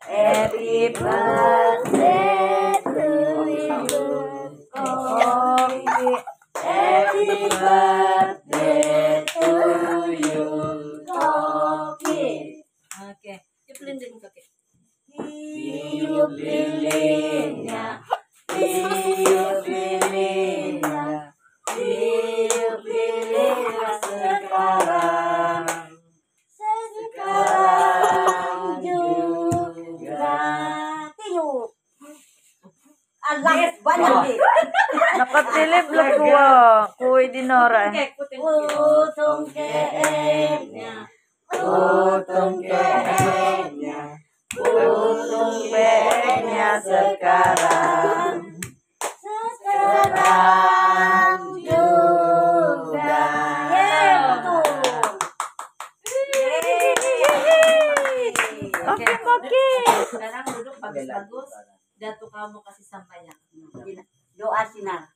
Happy birthday to you, Koki. Happy birthday to you, Koki. Oke, tiup lilin Koki. Tiup lilinnya, tiup lilinnya, tiup lilinnya sekarang. Sekarang juga tiup. Allah banyak nih. Nakatilip lang ko. Kuy dinora. Putung keeknya, putung keeknya, putung keeknya sekarang. Sekarang juga. Oke, Koki. Sekarang duduk bagus-bagus. Datu kamu kasih sampainya. Doa sinar.